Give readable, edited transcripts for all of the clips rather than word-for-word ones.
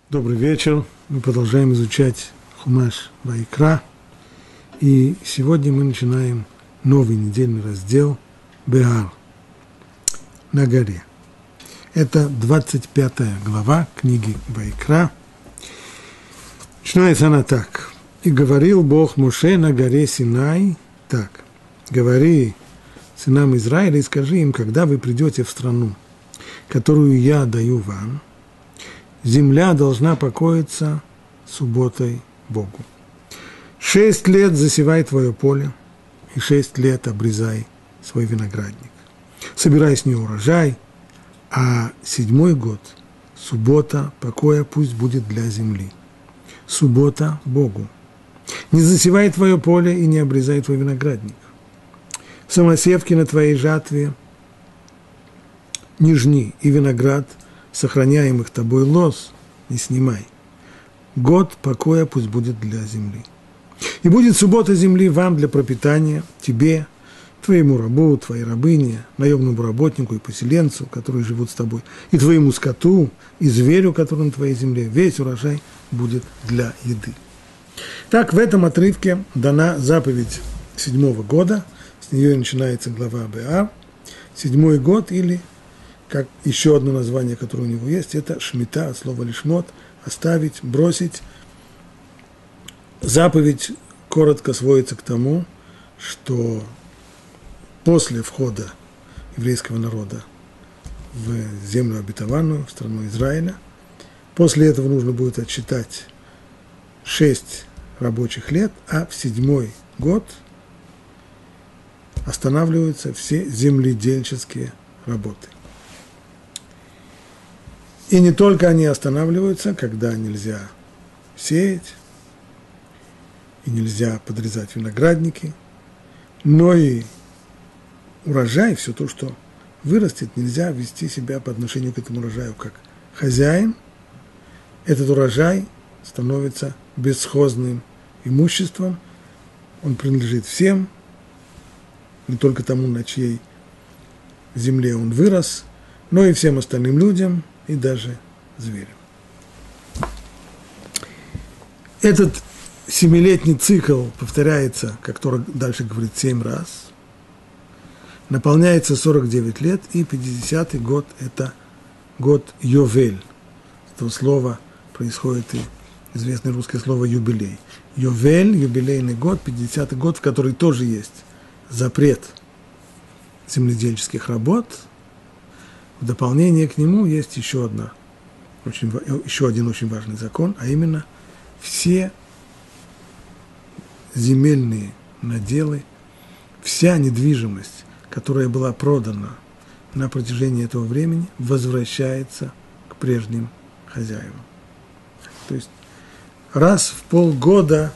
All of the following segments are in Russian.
Добрый вечер. Мы продолжаем изучать Хумаш Ваикра. И сегодня мы начинаем новый недельный раздел Беар на горе. Это 25 глава книги Ваикра. Начинается она так. «И говорил Бог Моше на горе Синай так. Говори сынам Израиля и скажи им, когда вы придете в страну, которую я даю вам, земля должна покоиться субботой Богу. 6 лет засевай твое поле, и 6 лет обрезай свой виноградник. Собирай с нее урожай, а 7-й год, суббота покоя пусть будет для земли. Суббота Богу. Не засевай твое поле и не обрезай твой виноградник. Самосевки на твоей жатве не жни, и виноград сохраняемых тобой лоз не снимай. Год покоя пусть будет для земли. И будет суббота земли вам для пропитания, тебе, твоему рабу, твоей рабыне, наемному работнику и поселенцу, которые живут с тобой, и твоему скоту, и зверю, который на твоей земле. Весь урожай будет для еды». Так, в этом отрывке дана заповедь 7-го года, с нее и начинается глава Беар. 7-й год, или как еще одно название, которое у него есть, это шмита, от слова лишмот, оставить, бросить. Заповедь коротко сводится к тому, что после входа еврейского народа в землю обетованную, в страну Израиля, после этого нужно будет отсчитать 6 рабочих лет, а в 7-й год останавливаются все земледельческие работы. И не только они останавливаются, когда нельзя сеять, и нельзя подрезать виноградники, но и урожай, все то, что вырастет, нельзя вести себя по отношению к этому урожаю как хозяин. Этот урожай становится бесхозным имуществом, он принадлежит всем, не только тому, на чьей земле он вырос, но и всем остальным людям, и даже зверям. Этот 7-летний цикл повторяется, как Тора дальше говорит, 7 раз, наполняется 49 лет, и 50-й год – это год Йовель. С этого слова происходит и известное русское слово «юбилей». Йовель – юбилейный год, 50-й год, в который тоже есть запрет земледельческих работ. В дополнение к нему есть еще один очень важный закон, а именно все земельные наделы, вся недвижимость, которая была продана на протяжении этого времени, возвращается к прежним хозяевам. То есть раз в полгода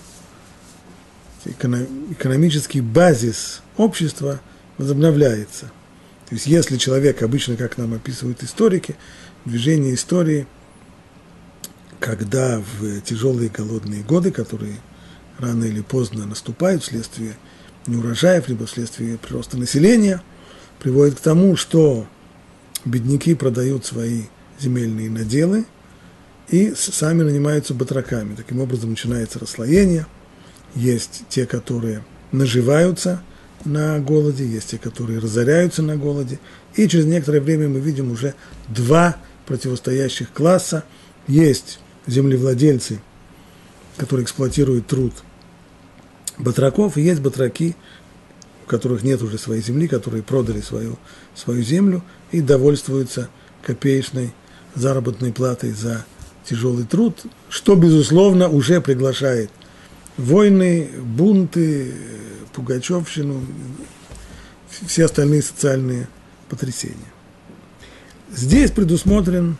экономический базис общества возобновляется. То есть если человек, обычно, как нам описывают историки, движение истории, когда в тяжелые голодные годы, которые рано или поздно наступают вследствие неурожаев, либо вследствие прироста населения, приводит к тому, что бедняки продают свои земельные наделы и сами нанимаются батраками. Таким образом начинается расслоение. Есть те, которые наживаются на голоде, есть те, которые разоряются на голоде. И через некоторое время мы видим уже 2 противостоящих класса. Есть землевладельцы, которые эксплуатируют труд батраков, и есть батраки, у которых нет уже своей земли, которые продали свою землю и довольствуются копеечной заработной платой за тяжелый труд, что, безусловно, уже приглашает войны, бунты, пугачевщину, все остальные социальные потрясения. Здесь предусмотрен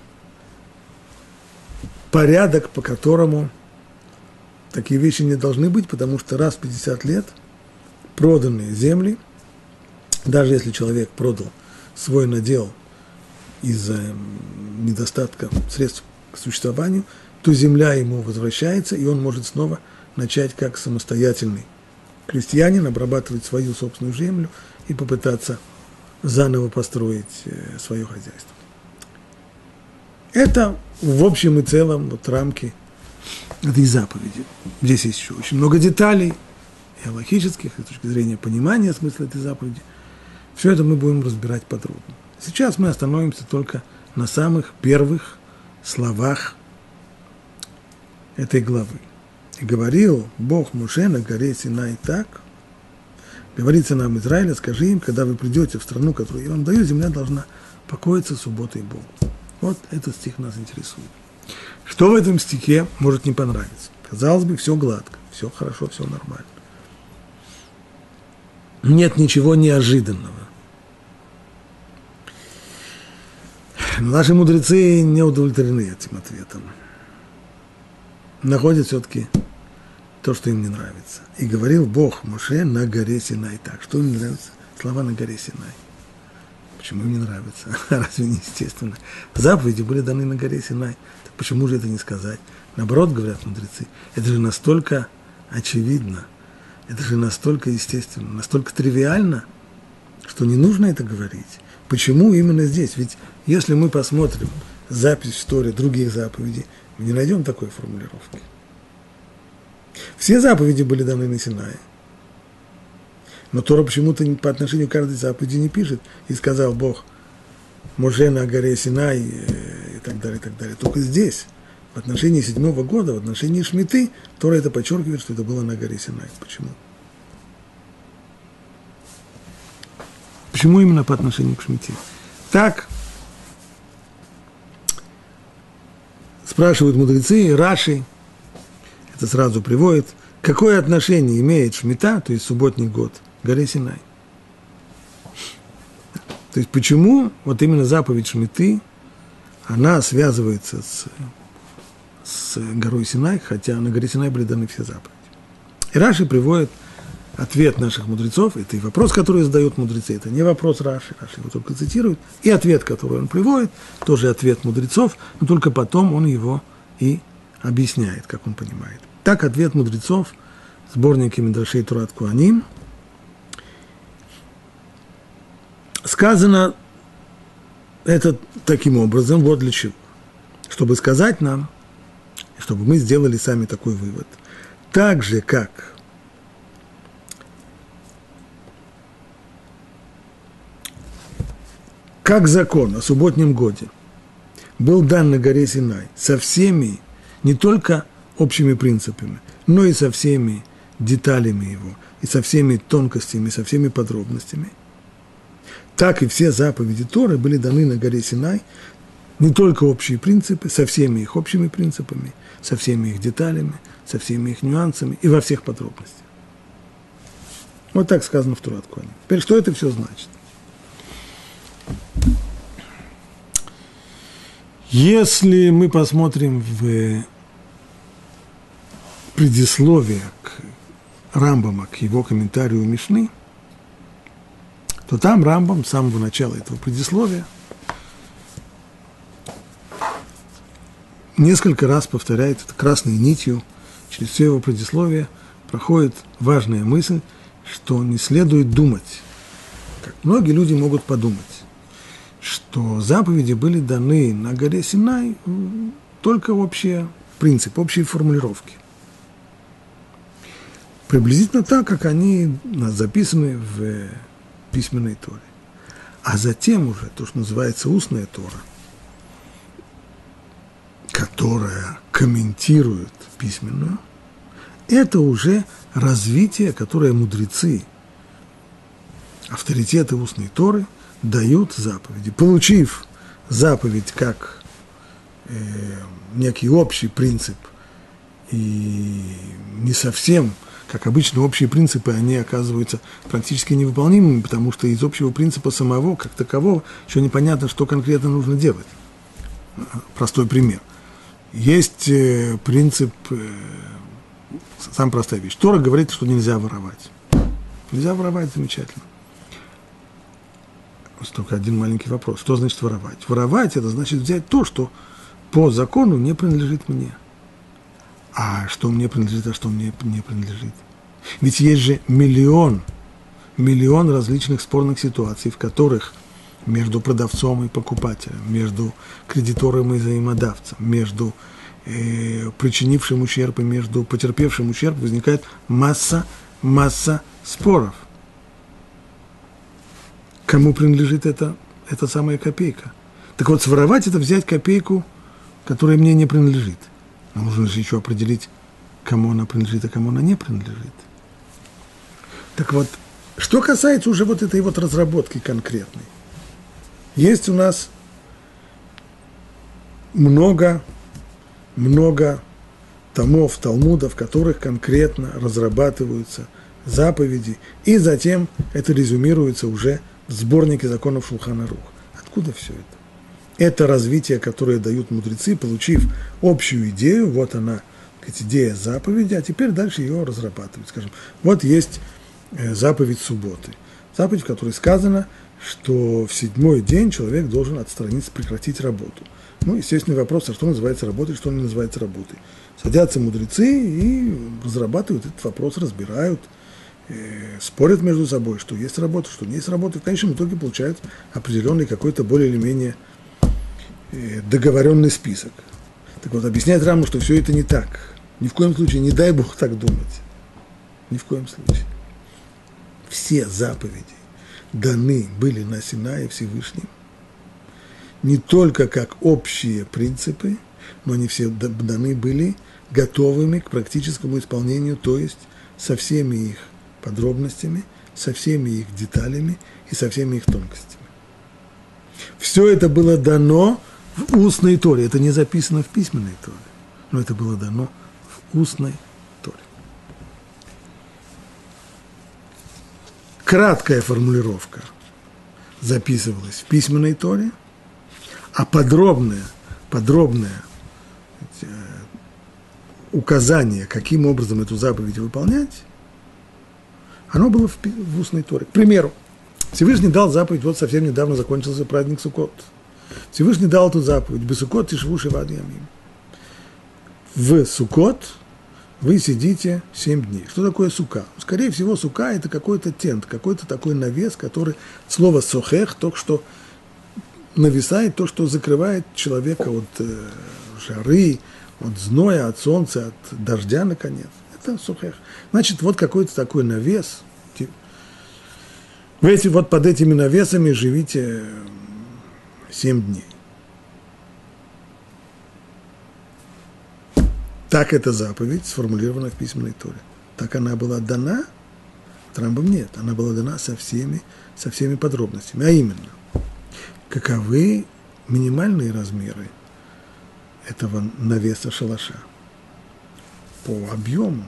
порядок, по которому такие вещи не должны быть, потому что раз в 50 лет проданные земли, даже если человек продал свой надел из-за недостатка средств к существованию, то земля ему возвращается, и он может снова начать как самостоятельный крестьянин обрабатывать свою собственную землю и попытаться заново построить свое хозяйство. Это в общем и целом вот рамки этой заповеди. Здесь есть еще очень много деталей, и алахических, и с точки зрения понимания смысла этой заповеди. Все это мы будем разбирать подробно. Сейчас мы остановимся только на самых первых словах этой главы. «И говорил Бог Моше на горе Синай так, говорит сынам Израиля, скажи им, когда вы придете в страну, которую я вам даю, земля должна покоиться субботой Богу». Вот этот стих нас интересует. Что в этом стихе может не понравиться? Казалось бы, все гладко, все хорошо, все нормально. Нет ничего неожиданного. Но наши мудрецы не удовлетворены этим ответом. Находят все-таки то, что им не нравится. «И говорил Бог Моше на горе Синай так». Что им не нравится? Слова «на горе Синай». Почему им не нравится? Разве не естественно? Заповеди были даны на горе Синай. Так почему же это не сказать? Наоборот, говорят мудрецы, это же настолько очевидно, это же настолько естественно, настолько тривиально, что не нужно это говорить. Почему именно здесь? Ведь если мы посмотрим запись в Торе других заповедей, мы не найдем такой формулировки. Все заповеди были даны на Синае. Но Тора почему-то по отношению к каждой заповеди не пишет. И сказал Бог Моше на горе Синай и так далее, и так далее. Только здесь, в отношении 7-го года, в отношении Шмиты, Тора это подчеркивает, что это было на горе Синай. Почему? Почему именно по отношению к Шмите? Так спрашивают мудрецы, и Раши это сразу приводит, какое отношение имеет Шмита, то есть субботний год, к горе Синай. То есть почему вот именно заповедь Шмиты, она связывается с горой Синай, хотя на горе Синай были даны все заповеди. И Раши приводит ответ наших мудрецов, это и вопрос, который задают мудрецы, это не вопрос Раши, Раши его только цитирует, и ответ, который он приводит, тоже ответ мудрецов, но только потом он его и объясняет, как он понимает. Так, ответ мудрецов, сборники Мидрашей Турат Куаним, сказано это таким образом, вот для чего. Чтобы сказать нам, чтобы мы сделали сами такой вывод. Так же, как закон о субботнем годе был дан на горе Синай со всеми, не только общими принципами, но и со всеми деталями его, и со всеми тонкостями, со всеми подробностями, так и все заповеди Торы были даны на горе Синай, не только общие принципы, со всеми их общими принципами, со всеми их деталями, со всеми их нюансами и во всех подробностях. Вот так сказано в Турат Куаним. Теперь, что это все значит? Если мы посмотрим в предисловие к Рамбама, к его комментарию Мишны, то там Рамбам с самого начала этого предисловия несколько раз повторяет это красной нитью, через все его предисловие проходит важная мысль, что не следует думать, как многие люди могут подумать, что заповеди были даны на горе Синай только общий принцип, общие формулировки. Приблизительно так, как они записаны в письменной Торе. А затем уже то, что называется устная Тора, которая комментирует письменную, это уже развитие, которое мудрецы, авторитеты устной Торы, дают заповеди. Получив заповедь как некий общий принцип и не совсем, как обычно, общие принципы, они оказываются практически невыполнимыми, потому что из общего принципа самого, как такового, еще непонятно, что конкретно нужно делать. Простой пример. Есть принцип, самая простая вещь. Тора говорит, что нельзя воровать. Нельзя воровать, замечательно. Только один маленький вопрос. Что значит воровать? Воровать – это значит взять то, что по закону не принадлежит мне. А что мне принадлежит, а что мне не принадлежит? Ведь есть же миллион различных спорных ситуаций, в которых между продавцом и покупателем, между кредитором и взаимодавцем, между причинившим ущерб и между потерпевшим ущерб возникает масса споров. Кому принадлежит эта самая копейка? Так вот, своровать – это взять копейку, которая мне не принадлежит. Но нужно же еще определить, кому она принадлежит, а кому она не принадлежит. Так вот, что касается уже вот этой вот разработки конкретной. Есть у нас много томов, талмудов, в которых конкретно разрабатываются заповеди, и затем это резюмируется уже в сборнике законов Шулхан Арух. Откуда все это? Это развитие, которое дают мудрецы, получив общую идею, вот она, идея заповеди, а теперь дальше ее разрабатывают. Скажем, вот есть заповедь субботы. Заповедь, в которой сказано, что в 7-й день человек должен отстраниться, прекратить работу. Ну, естественный вопрос, а что называется работой, что не называется работой. Садятся мудрецы и разрабатывают этот вопрос, разбирают, спорят между собой, что есть работа, что не есть работа. И в конечном итоге получают определенный какой-то более или менее договоренный список. Так вот, объясняет Раму, что все это не так. Ни в коем случае, не дай Бог так думать. Ни в коем случае. Все заповеди даны были на Синае Всевышним не только как общие принципы, но они все даны были готовыми к практическому исполнению, то есть со всеми их подробностями, со всеми их деталями и со всеми их тонкостями. Все это было дано в устной Торе. Это не записано в письменной Торе, но это было дано в устной Торе. Краткая формулировка записывалась в письменной Торе, а подробное указание, каким образом эту заповедь выполнять, оно было в устной Торе. К примеру, Всевышний дал заповедь, вот совсем недавно закончился праздник Суккот. Всевышний дал эту заповедь, «Бесуккот тишву шевад ямим». В Суккот вы сидите 7 дней. Что такое сука? Скорее всего, сука – это какой-то тент, какой-то такой навес, который, слово «сохех», только что нависает, то, что закрывает человека от жары, от зноя, от солнца, от дождя, наконец. Это сухех. Значит, вот какой-то такой навес. Вы вот под этими навесами живите 7 дней. Так эта заповедь сформулирована в письменной Торе. Так она была дана, Рамбам нет, она была дана со всеми подробностями. А именно, каковы минимальные размеры этого навеса шалаша по объему,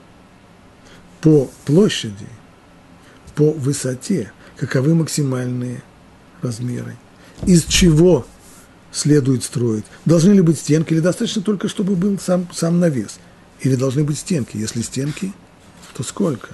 по площади, по высоте, каковы максимальные размеры, из чего следует строить. Должны ли быть стенки, или достаточно только, чтобы был сам навес, или должны быть стенки. Если стенки, то сколько?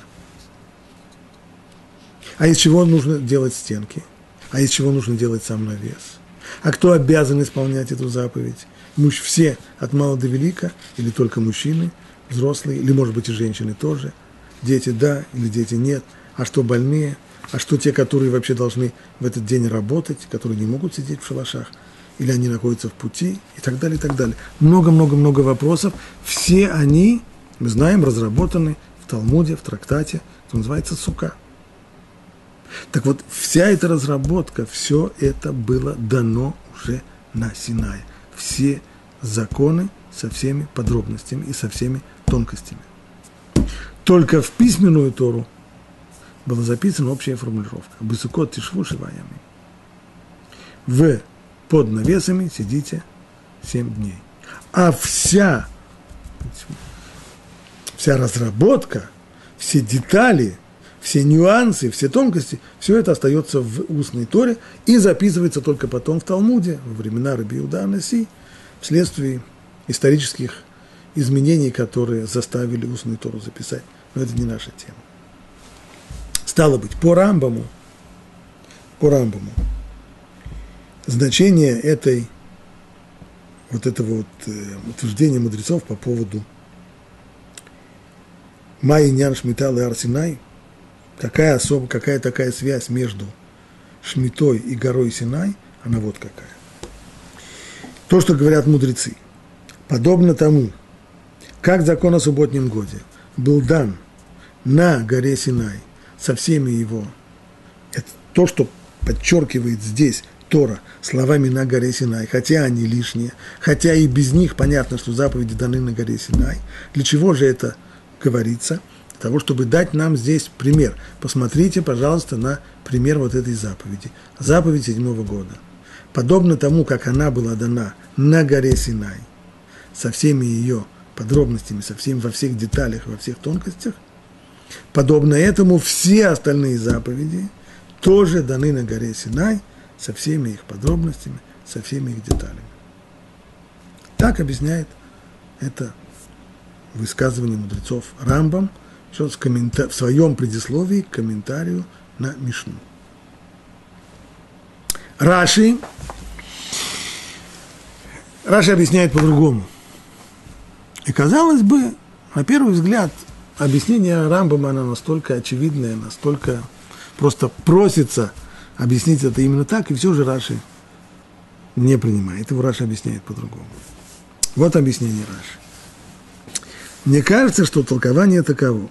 А из чего нужно делать стенки? А из чего нужно делать сам навес? А кто обязан исполнять эту заповедь? Все, от мала до велика, или только мужчины, взрослые, или, может быть, и женщины тоже? Дети да, или дети нет? А что больные? А что те, которые вообще должны в этот день работать, которые не могут сидеть в шалашах? Или они находятся в пути? И так далее, и так далее. Много-много-много вопросов. Все они, мы знаем, разработаны в Талмуде, в трактате, это называется сука. Так вот, вся эта разработка, все это было дано уже на Синае. Все законы со всеми подробностями и со всеми тонкостями. Только в письменную Тору была записана общая формулировка. «Бесукот тишву шива ямим». Под навесами сидите 7 дней. А вся разработка, все детали, все нюансы, все тонкости, все это остается в устной Торе и записывается только потом в Талмуде, во времена Раби Иуда ха-Наси, вследствие исторических изменений, которые заставили устную Тору записать. Но это не наша тема. Стало быть, по Рамбаму, значение этого утверждения мудрецов по поводу Май Нян Шмитал и Ар Синай, какая такая связь между Шмитой и горой Синай, она вот какая. То, что говорят мудрецы, подобно тому, как закон о субботнем годе был дан на горе Синай со всеми его, это то, что подчеркивает здесь Тора словами «на горе Синай», хотя они лишние, хотя и без них понятно, что заповеди даны на горе Синай. Для чего же это говорится? Для того, чтобы дать нам здесь пример. Посмотрите, пожалуйста, на пример вот этой заповеди. Заповедь 7-го года. Подобно тому, как она была дана на горе Синай, со всеми ее подробностями, во всех деталях, во всех тонкостях, подобно этому все остальные заповеди тоже даны на горе Синай, со всеми их подробностями, со всеми их деталями. Так объясняет это высказывание мудрецов Рамбам в своем предисловии к комментарию на Мишну. Раши объясняет по-другому. И казалось бы, на первый взгляд, объяснение Рамбама, оно настолько очевидное, настолько просто просится объяснить это именно так, и все же Раши не принимает. Его Раши объясняет по-другому. Вот объяснение Раши. Мне кажется, что толкование таково.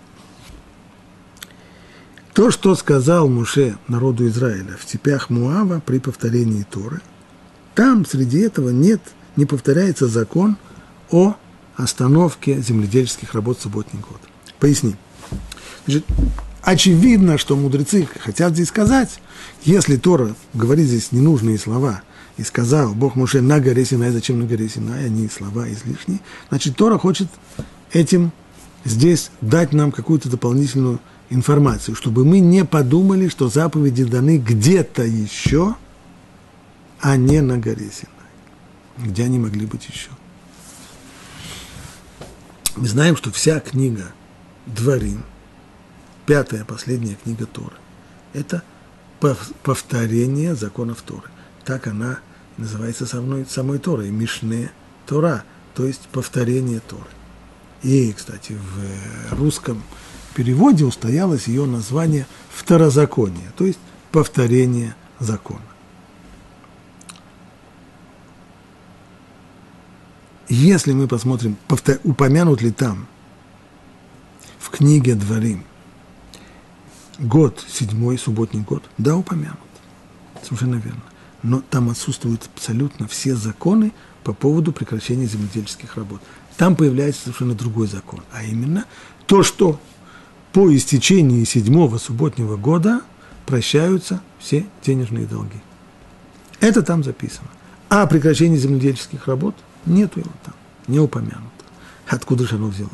То, что сказал Моше народу Израиля в степях Моава при повторении Торы, там среди этого не повторяется закон о остановке земледельческих работ в субботний год. Поясним. Значит, очевидно, что мудрецы хотят здесь сказать, если Тора говорит здесь ненужные слова, и сказал Бог Моше на горе Синай, зачем на горе Синай, они слова излишние, значит, Тора хочет этим здесь дать нам какую-то дополнительную информацию, чтобы мы не подумали, что заповеди даны где-то еще, а не на горе Синай. Где они могли быть еще? Мы знаем, что вся книга Дворим, 5-я, последняя книга Торы, это повторение законов Торы. Так она называется самой Торой, Мишне Тора, то есть повторение Торы. И, кстати, в русском переводе устоялось ее название второзаконие, то есть повторение закона. Если мы посмотрим, упомянут ли там в книге Дворим год, 7-й субботний год, да, упомянут, совершенно верно. Но там отсутствуют абсолютно все законы по поводу прекращения земледельческих работ. Там появляется совершенно другой закон, а именно то, что по истечении 7-го субботнего года прощаются все денежные долги. Это там записано. А прекращение земледельческих работ нету его там, не упомянуто. Откуда же оно взялось?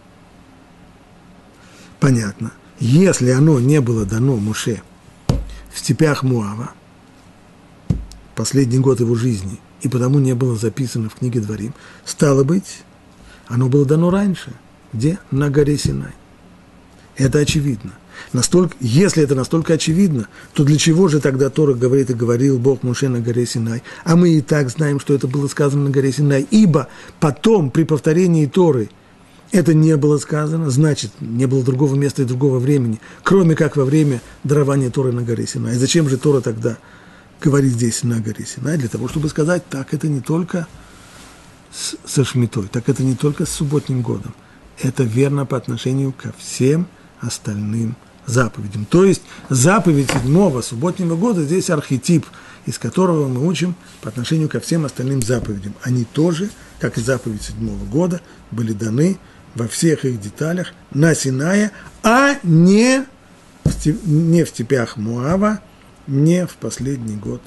Понятно. Если оно не было дано Моше в степях Моава, последний год его жизни, и потому не было записано в книге Дворим, стало быть, оно было дано раньше. Где? На горе Синай. Это очевидно. Если это настолько очевидно, то для чего же тогда Тора говорит и говорил Бог Моше на горе Синай? А мы и так знаем, что это было сказано на горе Синай, ибо потом при повторении Торы это не было сказано, значит, не было другого места и другого времени, кроме как во время дарования Торы на горе Синай. Зачем же Тора тогда говорит здесь на горе Синай? Для того, чтобы сказать, так это не только со Шмитой, так это не только с субботним годом. Это верно по отношению ко всем остальным заповедям. То есть заповедь 7-го субботнего года здесь архетип, из которого мы учим по отношению ко всем остальным заповедям. Они тоже, как и заповедь 7-го года, были даны во всех их деталях на Синае, а не в степях Моава, не в последний год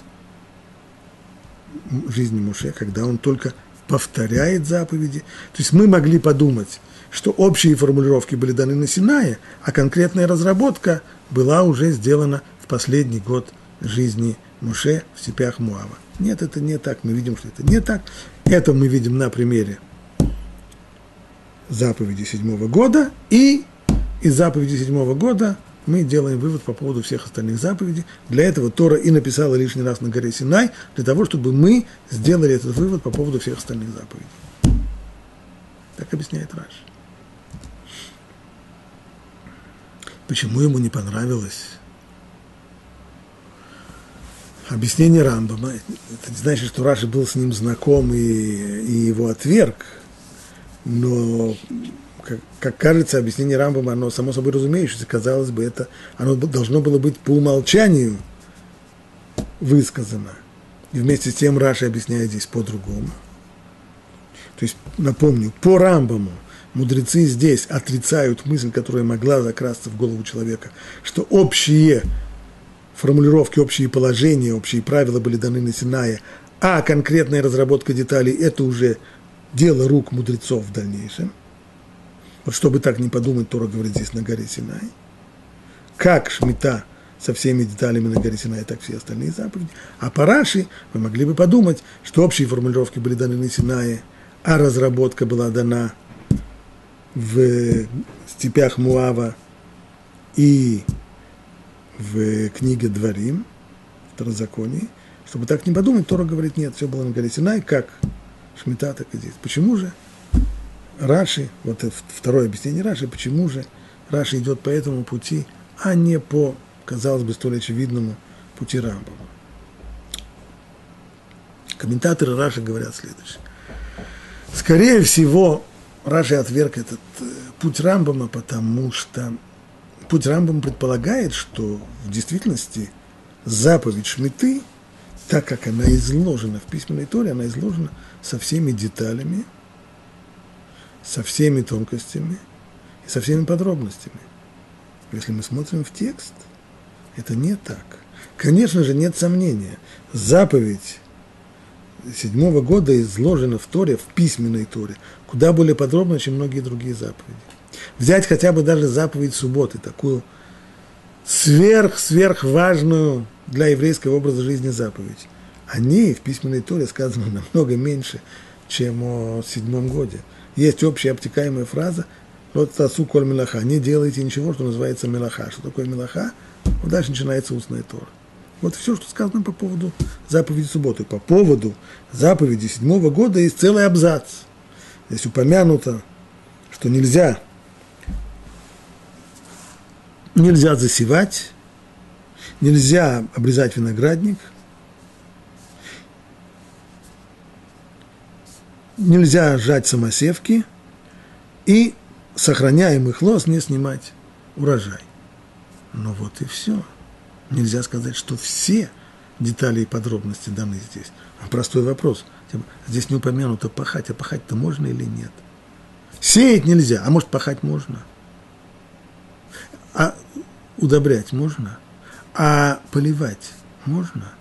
жизни Моше, когда он только повторяет заповеди. То есть мы могли подумать, что общие формулировки были даны на Синае, а конкретная разработка была уже сделана в последний год жизни Моше в степях Моава. Нет, это не так. Мы видим, что это не так. Это мы видим на примере заповеди 7-го года, и из заповеди 7-го года мы делаем вывод по поводу всех остальных заповедей. Для этого Тора и написала лишний раз на горе Синай, для того, чтобы мы сделали этот вывод по поводу всех остальных заповедей. Так объясняет Раши. Почему ему не понравилось объяснение Рамбама. Это не значит, что Раши был с ним знаком и его отверг, но, как кажется, объяснение Рамбама, оно само собой разумеющееся, казалось бы, это, оно должно было быть по умолчанию высказано. И вместе с тем Раши объясняет здесь по-другому. То есть, напомню, по Рамбаму мудрецы здесь отрицают мысль, которая могла закрасться в голову человека, что общие формулировки, общие положения, общие правила были даны на Синае, а конкретная разработка деталей – это уже дело рук мудрецов в дальнейшем. Вот чтобы так не подумать, Тора говорит здесь на горе Синай. Как Шмита со всеми деталями на горе Синай, так все остальные заповеди. А по Раши вы могли бы подумать, что общие формулировки были даны на Синае, а разработка была дана в степях Муава и в книге Дворим, Второзаконии. Чтобы так не подумать, Тора говорит, нет, все было на горе Синай, как Шмита, так и здесь. Почему же Раши, вот это второе объяснение Раши, почему же Раши идет по этому пути, а не по, казалось бы, столь очевидному пути Рамбама? Комментаторы Раши говорят следующее. Скорее всего, Раши отверг этот путь Рамбама, потому что путь Рамбама предполагает, что в действительности заповедь Шмиты, так как она изложена в письменной Торе, она изложена со всеми деталями, со всеми тонкостями и со всеми подробностями. Если мы смотрим в текст, это не так. Конечно же, нет сомнения, заповедь 7-го года изложена в Торе, в письменной Торе, куда более подробно, чем многие другие заповеди. Взять хотя бы даже заповедь субботы, такую сверхважную для еврейского образа жизни заповедь. О ней в письменной Торе сказано намного меньше, чем о 7-м годе. Есть общая обтекаемая фраза «Лот тасу коль мелаха» – «Не делайте ничего, что называется мелаха». Что такое мелаха? Вот дальше начинается устная Тора. Вот все, что сказано по поводу заповеди субботы. По поводу заповеди 7-го года есть целый абзац. Здесь упомянуто, что нельзя засевать, нельзя обрезать виноградник, нельзя жать самосевки и, сохраняемых лоз, не снимать урожай. Но вот и все. Нельзя сказать, что все детали и подробности даны здесь. Простой вопрос. Здесь не упомянуто пахать, а пахать-то можно или нет? Сеять нельзя, а может пахать можно? А удобрять можно? А поливать можно?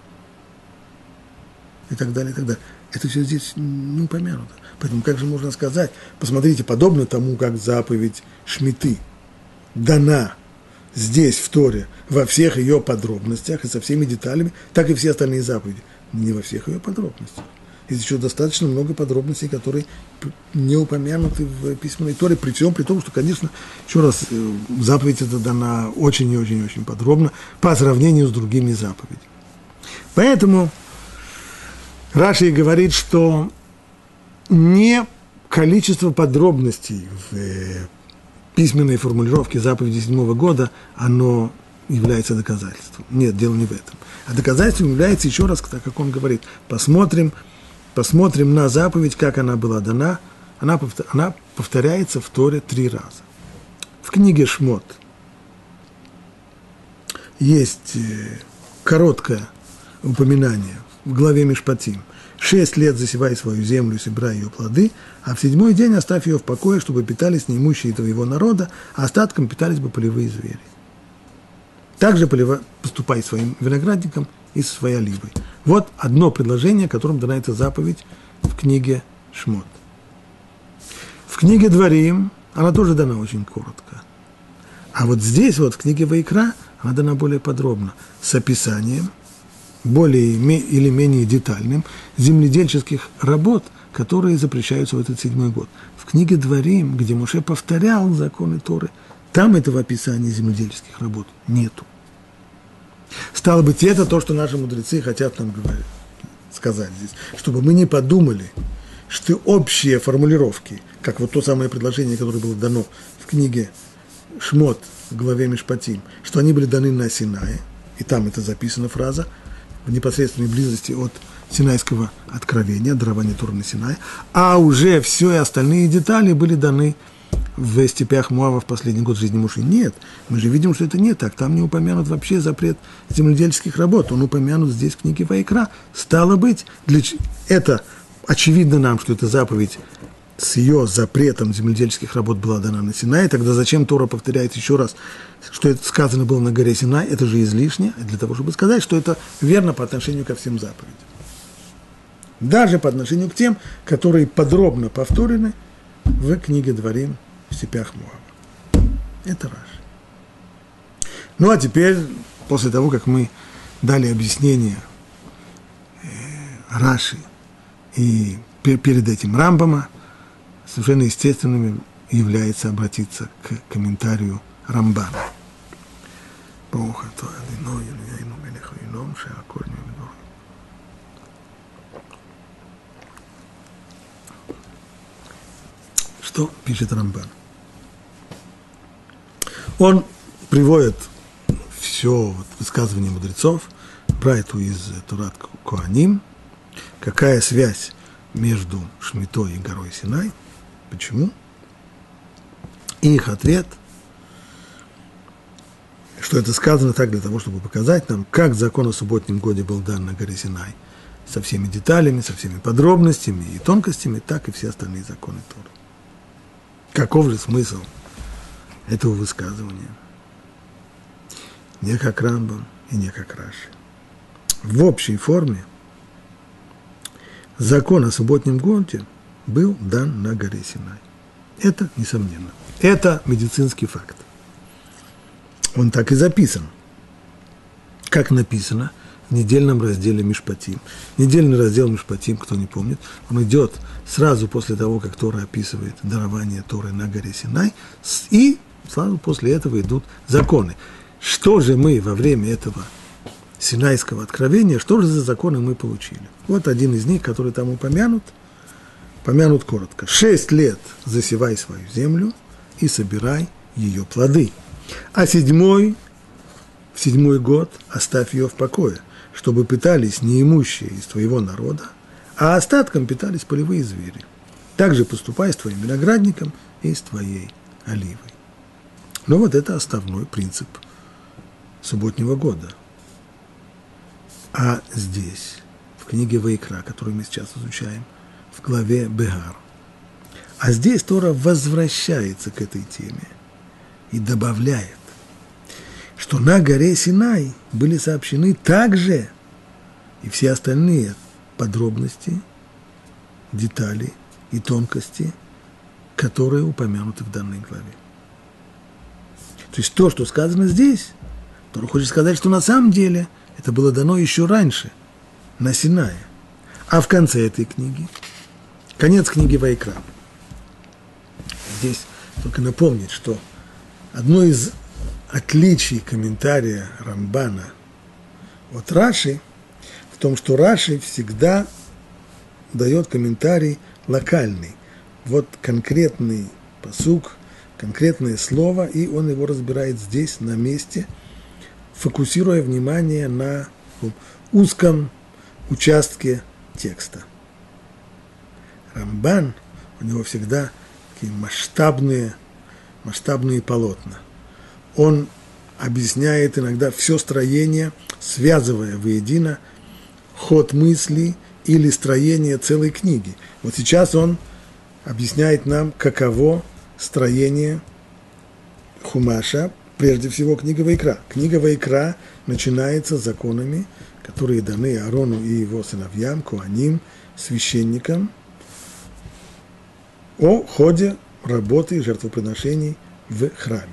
И так далее, и так далее. Это все здесь не упомянуто. Поэтому как же можно сказать, посмотрите, подобно тому, как заповедь Шмиты дана здесь, в Торе, во всех ее подробностях и со всеми деталями, так и все остальные заповеди. Не во всех ее подробностях. Есть еще достаточно много подробностей, которые не упомянуты в письменной Торе, при том, что, конечно, еще раз, заповедь эта дана очень и очень подробно по сравнению с другими заповедями. Поэтому Раши говорит, что не количество подробностей в письменной формулировке заповеди 7-го года, оно является доказательством. Нет, дело не в этом. А доказательством является, еще раз, так как он говорит, посмотрим на заповедь, как она была дана. Она повторяется в Торе 3 раза. В книге Шмот есть короткое упоминание в главе Мишпатим. 6 лет засевай свою землю, собирай ее плоды, а в 7-й день оставь ее в покое, чтобы питались неимущие твоего народа, а остатком питались бы полевые звери. Также поступай своим виноградником и со своей оливой. Вот одно предложение, которым дана эта заповедь в книге Шмот. В книге Дворим она тоже дана очень коротко. А вот здесь, вот в книге Ваикра, она дана более подробно, с описанием, более или менее детальным, земледельческих работ, которые запрещаются в этот 7-й год. В книге Дворим, где Моше повторял законы Торы, там этого описания земледельческих работ нету. Стало быть, это то, что наши мудрецы хотят нам сказать здесь, чтобы мы не подумали, что общие формулировки, как вот то самое предложение, которое было дано в книге Шмот, в главе Мишпатим, что они были даны на Синае, и там это записана фраза, в непосредственной близости от Синайского откровения, дарования Торы на Синай, а уже все и остальные детали были даны в степях Моава в последний год жизни Моше. Нет, мы же видим, что это не так. Там не упомянут вообще запрет земледельческих работ. Он упомянут здесь в книге Ваикра. Стало быть, это очевидно нам, что эта заповедь с ее запретом земледельческих работ была дана на Синай. Тогда зачем Тора повторяет еще раз, что это сказано было на горе Синай? Это же излишне, для того, чтобы сказать, что это верно по отношению ко всем заповедям. Даже по отношению к тем, которые подробно повторены в книге Дворим в степях Моава. Это Раши. Ну а теперь, после того, как мы дали объяснение Раши и перед этим Рамбама, совершенно естественным является обратиться к комментарию Рамбана. Что пишет Рамбан? Он приводит все высказывания мудрецов, брайту из Турат Коаним, какая связь между Шмитой и горой Синай, почему? И их ответ, что это сказано так для того, чтобы показать нам, как закон о субботнем годе был дан на горе Синай, со всеми деталями, со всеми подробностями и тонкостями, так и все остальные законы Торы. Каков же смысл этого высказывания? Не как Рамбам и не как Раши. В общей форме закон о субботнем годе был дан на горе Синай. Это несомненно. Это медицинский факт. Он так и записан. Как написано в недельном разделе Мишпатим. Недельный раздел Мишпатим, кто не помнит, он идет сразу после того, как Тора описывает дарование Торы на горе Синай, и сразу после этого идут законы. Что же мы во время этого Синайского откровения, что же за законы мы получили? Вот один из них, который там упомянут коротко. 6 лет засевай свою землю и собирай ее плоды. А в седьмой год оставь ее в покое, чтобы питались неимущие из твоего народа, а остатком питались полевые звери. Также поступай с твоим виноградником и с твоей оливой. Но вот это основной принцип субботнего года. А здесь, в книге Ваикра, которую мы сейчас изучаем, в главе Бегар, а здесь Тора возвращается к этой теме и добавляет, что на горе Синай были сообщены также и все остальные подробности, детали и тонкости, которые упомянуты в данной главе. То есть то, что сказано здесь, Тора хочет сказать, что на самом деле это было дано еще раньше, на Синае. А в конце этой книги, конец книги Ваикра. Здесь только напомнить, что одно из отличий комментария Рамбана от Раши в том, что Раши всегда дает комментарий локальный. Вот конкретный пасук, конкретное слово, и он его разбирает здесь, на месте, фокусируя внимание на узком участке текста. Рамбан, у него всегда такие масштабные полотна. Он объясняет иногда все строение, связывая воедино ход мысли или строение целой книги. Вот сейчас он объясняет нам, каково строение Хумаша, прежде всего книга Ваикра. Книга Ваикра начинается с законами, которые даны Аарону и его сыновьям, Коаним, священникам, о ходе работы жертвоприношений в храме.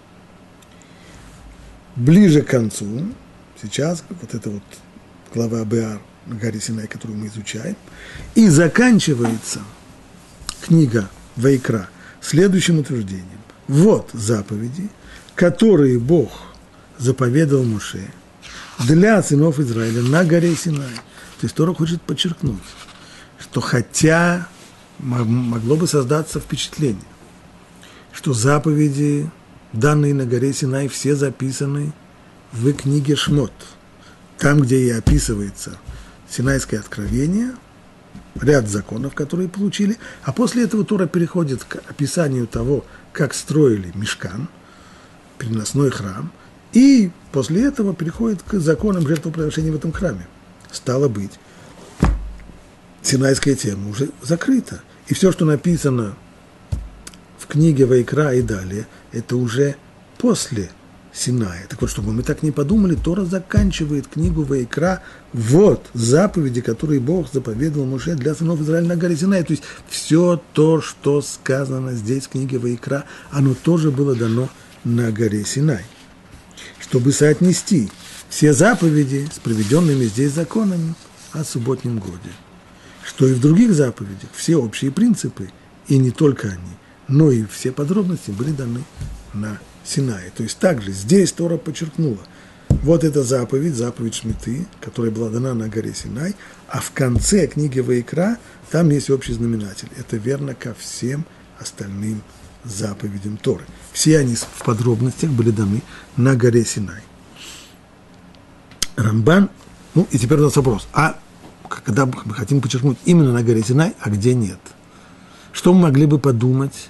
Ближе к концу, сейчас вот эта вот глава Беар на горе Синай, которую мы изучаем, и заканчивается книга Ваикра следующим утверждением. Вот заповеди, которые Бог заповедал Моше для сынов Израиля на горе Синай. То есть Тора хочет подчеркнуть, что хотя могло бы создаться впечатление, что заповеди, данные на горе Синай, все записаны в книге Шмот, там, где и описывается Синайское откровение, ряд законов, которые получили, а после этого Тора переходит к описанию того, как строили мишкан, переносной храм, и после этого переходит к законам жертвоприношения в этом храме. Стало быть, Синайская тема уже закрыта, и все, что написано в книге Ваикра и далее, это уже после Синая. Так вот, чтобы мы так не подумали, Тора заканчивает книгу Ваикра, вот заповеди, которые Бог заповедовал Моше для сынов Израиля на горе Синай. То есть все то, что сказано здесь в книге Ваикра, оно тоже было дано на горе Синай. Чтобы соотнести все заповеди с приведенными здесь законами о субботнем годе. Что и в других заповедях все общие принципы, и не только они, но и все подробности были даны на Синае. То есть также здесь Тора подчеркнула, вот эта заповедь, заповедь Шмиты, которая была дана на горе Синай, а в конце книги Ваикра там есть общий знаменатель. Это верно ко всем остальным заповедям Торы. Все они в подробностях были даны на горе Синай. Рамбан, и теперь у нас вопрос, а когда мы хотим подчеркнуть именно на горе Синай, а где нет? Что мы могли бы подумать?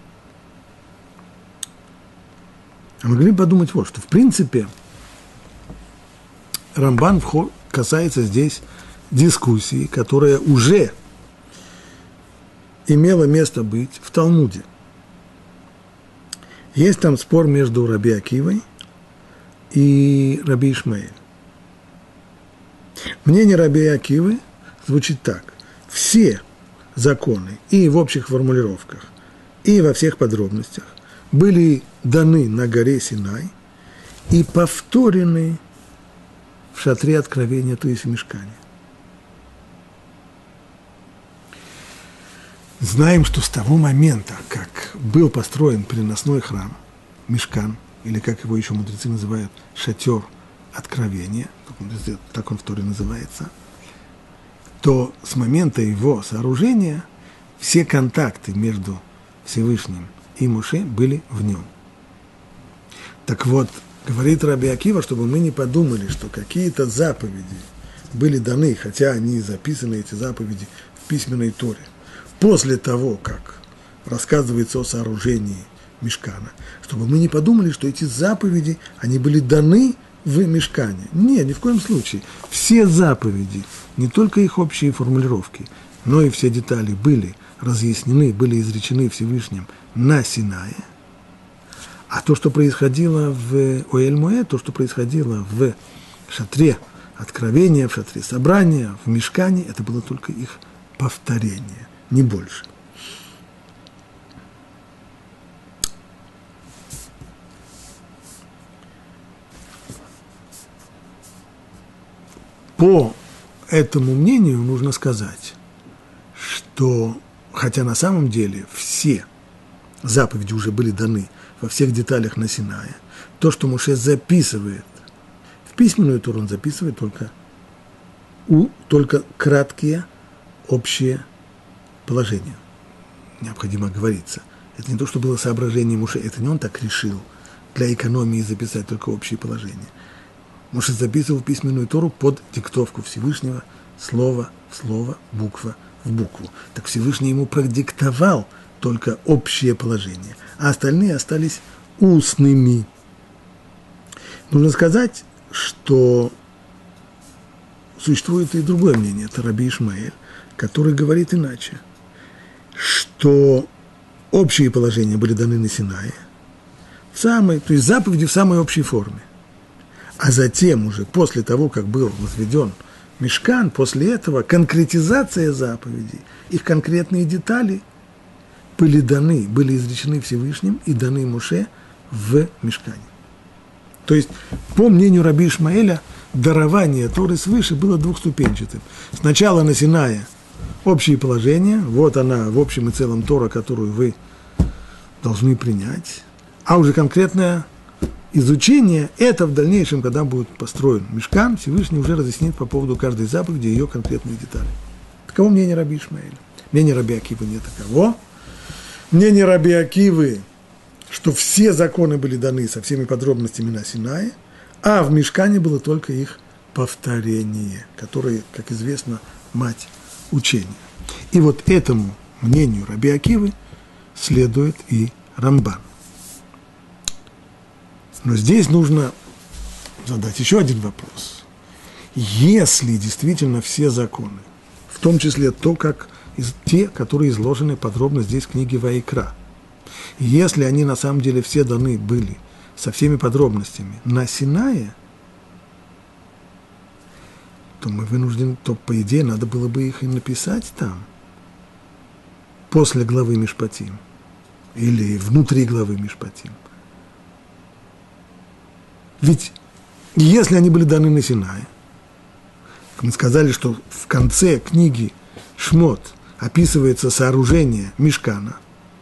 А могли бы подумать вот, что в принципе Рамбан касается здесь дискуссии, которая уже имела место быть в Талмуде. Есть там спор между Раби Акивой и Раби Ишмаэль. Мнение Раби Акивы звучит так. Все законы и в общих формулировках, и во всех подробностях были даны на горе Синай и повторены в шатре откровения, то есть в мишкане. Знаем, что с того момента, как был построен переносной храм, мишкан, или как его еще мудрецы называют, шатер откровения, так он в Торе называется, то с момента его сооружения все контакты между Всевышним и Моше были в нем. Так вот, говорит Раби Акива, чтобы мы не подумали, что какие-то заповеди были даны, хотя они записаны, эти заповеди, в письменной Торе, после того, как рассказывается о сооружении мишкана, чтобы мы не подумали, что эти заповеди, они были даны в мишкане. Нет, ни в коем случае. Все заповеди, не только их общие формулировки, но и все детали были разъяснены, были изречены Всевышним на Синае. А то, что происходило в Оэль-Моэд, то, что происходило в шатре откровения, в шатре собрания, в мишкане, это было только их повторение, не больше. По этому мнению нужно сказать, что, хотя на самом деле все заповеди уже были даны во всех деталях на Синае, то, что Моше записывает в письменную Тору, он записывает только краткие общие положения. Необходимо оговориться. Это не то, что было соображение Моше, это не он так решил для экономии записать только общие положения. Моше записывал письменную Тору под диктовку Всевышнего, слово в слово, буква в букву. Так Всевышний ему продиктовал только общее положение, а остальные остались устными. Нужно сказать, что существует и другое мнение, это Раби Ишмаэль, который говорит иначе, что общие положения были даны на Синае, то есть заповеди в самой общей форме. А затем уже, после того, как был возведен мишкан, после этого конкретизация заповедей, их конкретные детали были даны, были изречены Всевышним и даны Моше в мишкане. То есть, по мнению Раби Ишмаэля, дарование Торы свыше было двухступенчатым. Сначала на Синае общие положения, вот она в общем и целом Тора, которую вы должны принять, а уже конкретное изучение, это в дальнейшем, когда будет построен мишкан, Всевышний уже разъяснит по поводу каждой заповеди ее конкретные детали. Таково мнение Раби Ишмаэля. Мнение Раби Акивы не таково. Мнение Раби Акивы, что все законы были даны со всеми подробностями на Синае, а в мишкане было только их повторение, которое, как известно, мать учения. И вот этому мнению Раби Акивы следует и Рамбан. Но здесь нужно задать еще один вопрос. Если действительно все законы, в том числе те, которые изложены подробно здесь в книге Ваикра, если они на самом деле все даны были со всеми подробностями на Синае, то мы вынуждены, то, по идее, надо было бы их и написать там, после главы Мишпатим, или внутри главы Мишпатим. Ведь если они были даны на Синае, мы сказали, что в конце книги Шмот описывается сооружение Мишкана,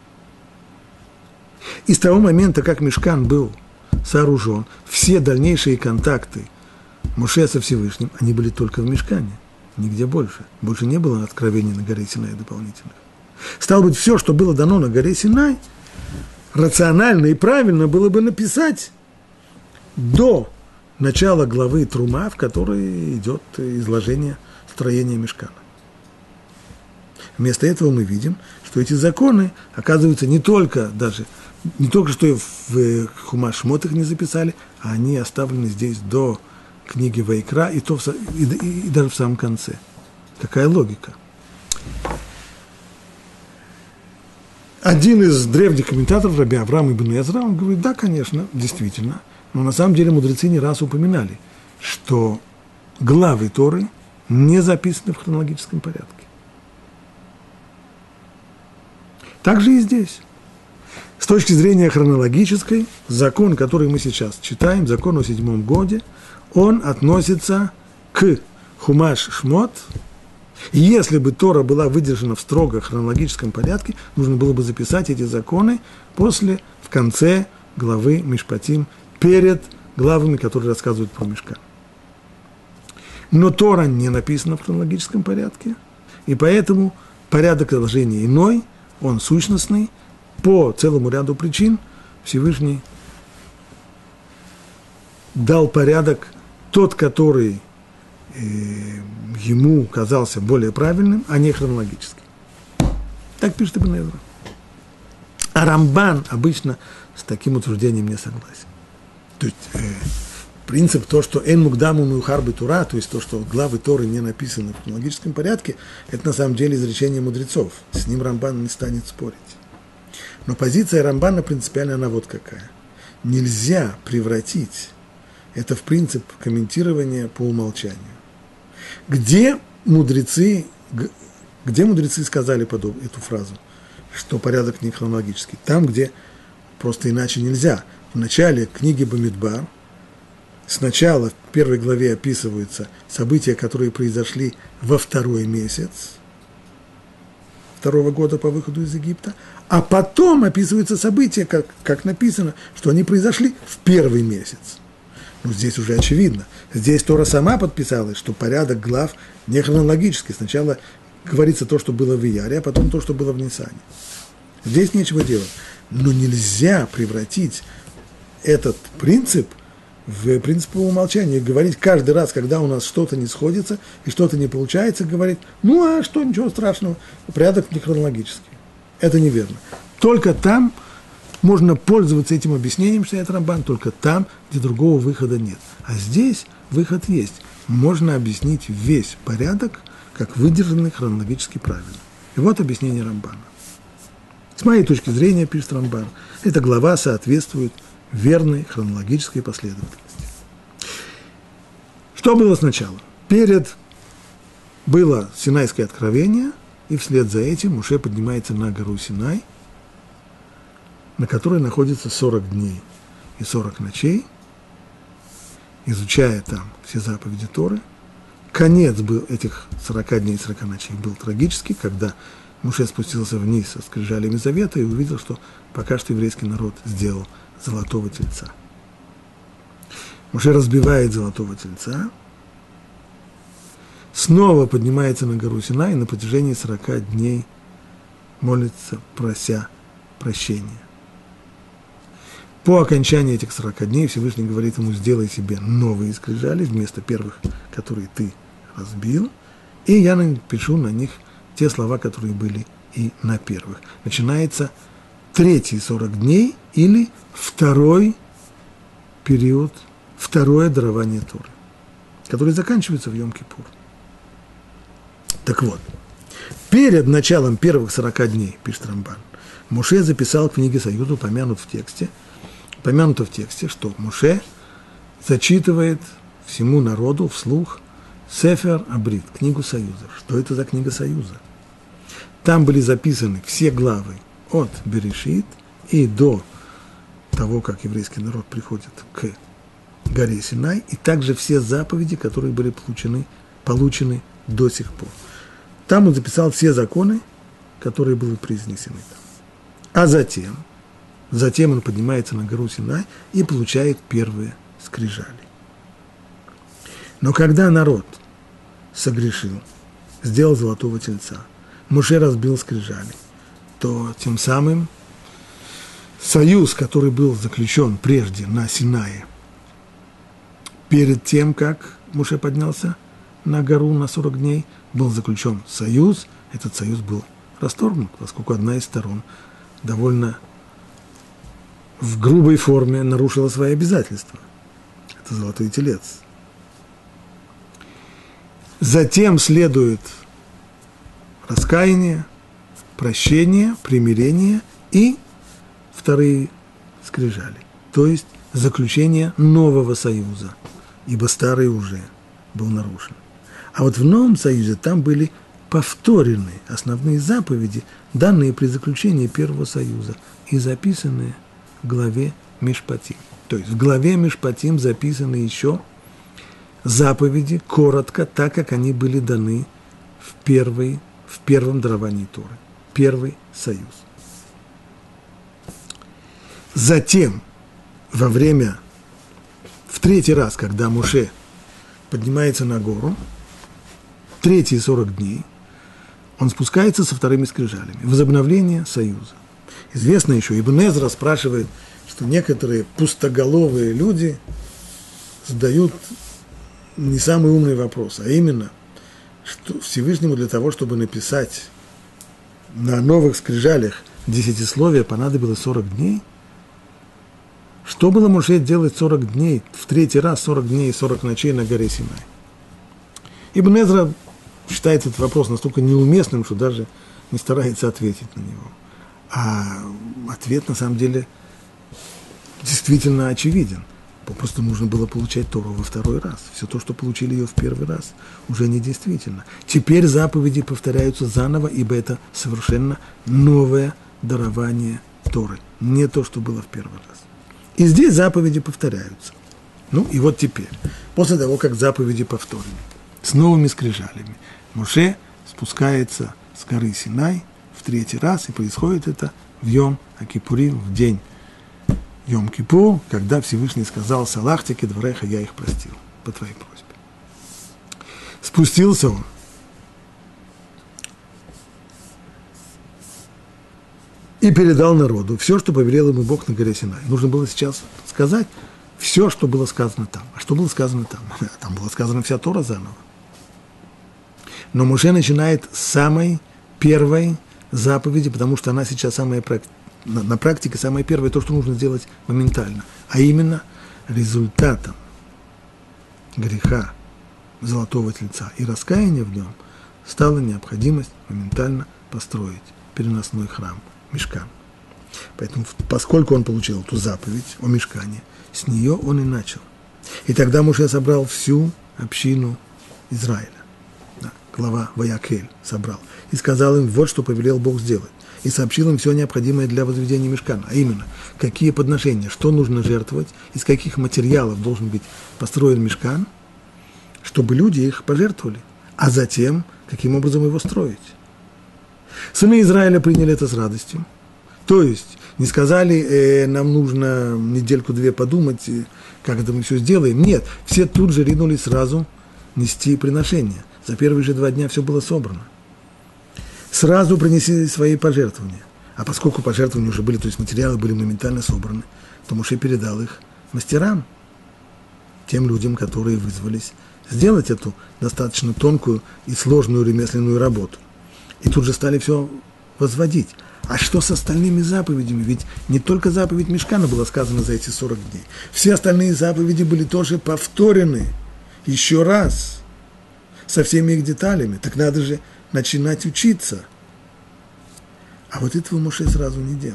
и с того момента, как Мишкан был сооружен, все дальнейшие контакты Моше со Всевышним, они были только в Мишкане, нигде больше. Больше не было откровений на горе Синай дополнительных. Стало быть, все, что было дано на горе Синай, рационально и правильно было бы написать до начала главы Трума, в которой идет изложение строения Мишкана. Вместо этого мы видим, что эти законы оказываются не только что в Хумаш Шмот их не записали, а они оставлены здесь до книги Ваикра и даже в самом конце. Какая логика? Один из древних комментаторов, Раби Авраам ибн Эзра, он говорит, да, конечно, действительно, но на самом деле мудрецы не раз упоминали, что главы Торы не записаны в хронологическом порядке. Так же и здесь. С точки зрения хронологической, закон, который мы сейчас читаем, закон о 7-м годе, он относится к Хумаш Шмот. Если бы Тора была выдержана в строго хронологическом порядке, нужно было бы записать эти законы в конце главы Мишпатим, перед главами, которые рассказывают про Мишкан. Но Тора не написана в хронологическом порядке, и поэтому порядок изложения иной, он сущностный, по целому ряду причин Всевышний дал порядок тот, который ему казался более правильным, а не хронологический. Так пишет Ибн Эзра. А Рамбан обычно с таким утверждением не согласен. То есть принцип то, что «эн мукдаму меухар бетура», то есть то, что главы Торы не написаны в хронологическом порядке, это на самом деле изречение мудрецов. С ним Рамбан не станет спорить. Но позиция Рамбана принципиально она вот какая. Нельзя превратить это в принцип комментирования по умолчанию. Где мудрецы сказали эту фразу, что порядок не хронологический? Там, где просто иначе нельзя. В начале книги Бамидбар сначала в первой главе описываются события, которые произошли во второй месяц второго года по выходу из Египта, а потом описываются события, как написано, что они произошли в первый месяц. Ну, здесь уже очевидно. Здесь Тора сама подписалась, что порядок глав не хронологический. Сначала говорится то, что было в Ияре, а потом то, что было в Нисане. Здесь нечего делать. Но нельзя превратить этот принцип в принцип по умолчанию. Говорить каждый раз, когда у нас что-то не сходится и что-то не получается, говорить, ну а что, ничего страшного, порядок не хронологический. Это неверно. Только там можно пользоваться этим объяснением, что это Рамбан, только там, где другого выхода нет. А здесь выход есть. Можно объяснить весь порядок, как выдержанный хронологически правильно. И вот объяснение Рамбана. С моей точки зрения, пишет Рамбан, эта глава соответствует верной хронологической последовательности. Что было сначала? Было Синайское откровение, и вслед за этим Моше поднимается на гору Синай, на которой находится 40 дней и 40 ночей, изучая там все заповеди Торы. Конец был этих 40 дней и 40 ночей был трагический, когда Моше спустился вниз со скрижалями завета и увидел, что пока что еврейский народ сделал золотого тельца. Моше разбивает золотого тельца, снова поднимается на гору Синай и на протяжении 40 дней молится, прося прощения. По окончании этих 40 дней Всевышний говорит ему: сделай себе новые скрижали вместо первых, которые ты разбил, и я напишу на них те слова, которые были и на первых. Начинается третьи 40 дней или второй период, второе дарование Торы, который заканчивается в Йом-Кипур. Так вот, перед началом первых 40 дней, пишет Рамбан, Моше записал в книге Союза, упомянуто в тексте, что Моше зачитывает всему народу вслух Сефер Абрит, книгу Союза. Что это за книга Союза? Там были записаны все главы от Берешит и до того, как еврейский народ приходит к горе Синай, и также все заповеди, которые были получены до сих пор. Там он записал все законы, которые были произнесены там. А затем он поднимается на гору Синай и получает первые скрижали. Но когда народ согрешил, сделал золотого тельца, Моше разбил скрижали, то тем самым союз, который был заключен прежде на Синае, перед тем, как Моше поднялся на гору на 40 дней, был заключен союз. Этот союз был расторгнут, поскольку одна из сторон довольно в грубой форме нарушила свои обязательства. Это золотой телец. Затем следует раскаяние, прощение, примирение и вторые скрижали, то есть заключение нового союза, ибо старый уже был нарушен. А вот в новом союзе там были повторены основные заповеди, данные при заключении первого союза и записанные в главе Мишпатим. То есть в главе Мишпатим записаны еще заповеди коротко, так как они были даны в первом даровании Торы, первый союз. Затем, в третий раз, когда Моше поднимается на гору, третьи 40 дней, он спускается со вторыми скрижалями. Возобновление союза. Известно еще, Ибн Эзра спрашивает, что некоторые пустоголовые люди задают не самый умный вопрос, а именно, что Всевышнему для того, чтобы написать на новых скрижалях десятисловие, понадобилось 40 дней. Что было Моше делать 40 дней, в третий раз 40 дней и 40 ночей на горе Синай? Ибн Эзра считает этот вопрос настолько неуместным, что даже не старается ответить на него. А ответ, на самом деле, действительно очевиден. Попросту нужно было получать Тору во второй раз. Все то, что получили ее в первый раз, уже не действительно. Теперь заповеди повторяются заново, ибо это совершенно новое дарование Торы. Не то, что было в первый раз. И здесь заповеди повторяются. Ну и вот теперь, после того, как заповеди повторены, с новыми скрижалями, Моше спускается с горы Синай в третий раз, и происходит это в Йом-Кипурим, в день Йом-Кипур, когда Всевышний сказал: «Салахти кедвареха, я их простил по твоей просьбе». Спустился он. И передал народу все, что повелел ему Бог на горе Синай. Нужно было сейчас сказать все, что было сказано там. А что было сказано там? Там была сказана вся Тора заново. Но Моше начинает с самой первой заповеди, потому что она сейчас на практике самая первая, то, что нужно сделать моментально. А именно результатом греха золотого тельца и раскаяния в нем стала необходимость моментально построить переносной храм, Мишкан. Поэтому, поскольку он получил эту заповедь о Мишкане, с нее он и начал. И тогда Моше собрал всю общину Израиля. Глава Ваякель собрал. И сказал им: вот что повелел Бог сделать. И сообщил им все необходимое для возведения Мишкана. А именно, какие подношения, что нужно жертвовать, из каких материалов должен быть построен Мишкан, чтобы люди их пожертвовали. А затем, каким образом его строить. Сыны Израиля приняли это с радостью. То есть, не сказали: нам нужно недельку-две подумать, как это мы все сделаем. Нет, все тут же ринулись сразу нести приношения. За первые же 2 дня все было собрано. Сразу принесли свои пожертвования. А поскольку пожертвования уже были, то есть материалы были моментально собраны, то Моше передал их мастерам, тем людям, которые вызвались сделать эту достаточно тонкую и сложную ремесленную работу. И тут же стали все возводить. А что с остальными заповедями? Ведь не только заповедь Мишкана была сказана за эти 40 дней. Все остальные заповеди были тоже повторены еще раз, со всеми их деталями. Так надо же начинать учиться. А вот этого Моше сразу не делает.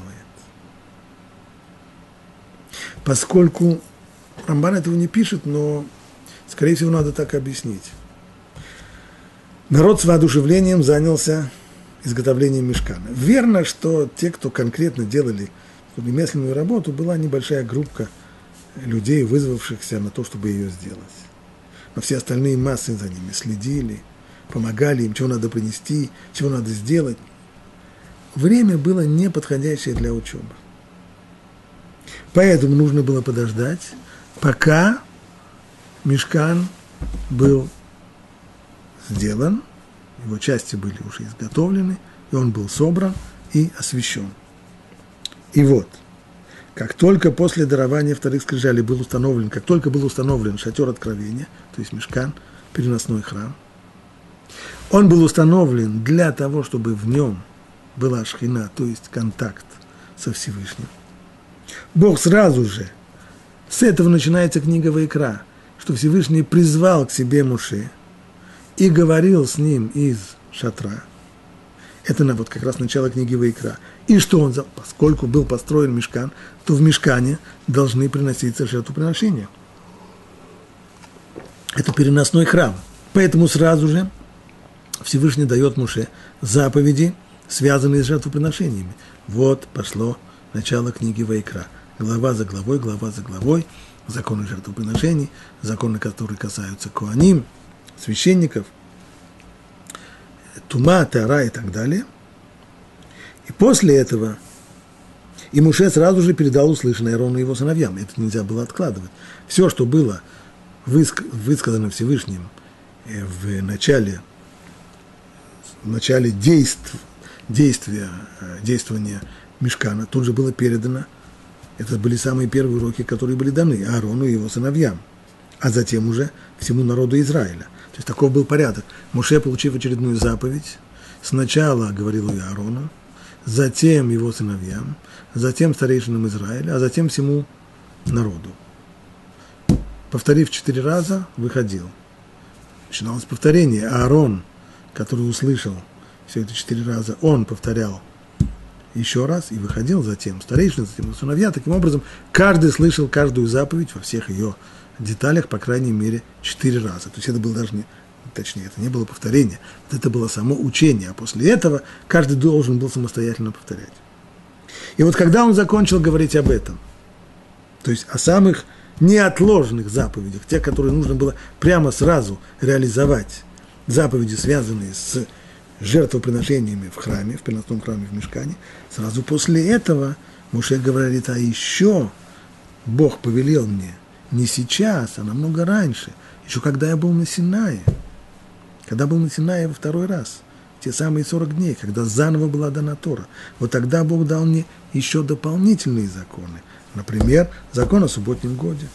Поскольку Рамбан этого не пишет, но, скорее всего, надо так объяснить. Народ с воодушевлением занялся изготовлением мишкана. Верно, что те, кто конкретно делали ремесленную работу, была небольшая группа людей, вызвавшихся на то, чтобы ее сделать. Но все остальные массы за ними следили, помогали им, чего надо принести, чего надо сделать. Время было неподходящее для учебы. Поэтому нужно было подождать, пока мишкан был сделан, его части были уже изготовлены, и он был собран и освящен. И вот, как только после дарования вторых скрижалей был установлен, как только был установлен шатер откровения, то есть мишкан, переносной храм, он был установлен для того, чтобы в нем была шхина, то есть контакт со Всевышним. Бог сразу же, с этого начинается книга Ваикра, что Всевышний призвал к себе Моше и говорил с ним из шатра. Это вот как раз начало книги Ваикра. И что он сделал? Поскольку был построен мишкан, то в мишкане должны приноситься жертвоприношения. Это переносной храм. Поэтому сразу же Всевышний дает Моше заповеди, связанные с жертвоприношениями. Вот пошло начало книги Ваикра. Глава за главой, законы жертвоприношений, законы, которые касаются коаним, священников, тума, таара и так далее. И после этого и Моше сразу же передал услышанное Аарону и его сыновьям. Это нельзя было откладывать. Все, что было высказано Всевышним в начале действования мишкана, тут же было передано. Это были самые первые уроки, которые были даны Аарону и его сыновьям, а затем уже всему народу Израиля. То есть таков был порядок. Моше, получив очередную заповедь, сначала говорил ее Аарону, затем его сыновьям, затем старейшинам Израиля, а затем всему народу. Повторив 4 раза, выходил. Начиналось повторение. Аарон, который услышал все это 4 раза, он повторял еще раз и выходил затем. Старейшины, затем сыновья. Таким образом, каждый слышал каждую заповедь во всех ее деталях, по крайней мере, 4 раза. То есть это было даже не, точнее, это не было повторение, это было само учение. А после этого каждый должен был самостоятельно повторять. И вот когда он закончил говорить об этом, то есть о самых неотложных заповедях, тех, которые нужно было прямо сразу реализовать, заповеди, связанные с жертвоприношениями в храме, в переносном храме в мишкане, сразу после этого Моше говорит, а еще Бог повелел мне не сейчас, а намного раньше, еще когда я был на Синае. Когда был на Синае во второй раз, те самые 40 дней, когда заново была дана Тора. Вот тогда Бог дал мне еще дополнительные законы. Например, закон о субботнем годе.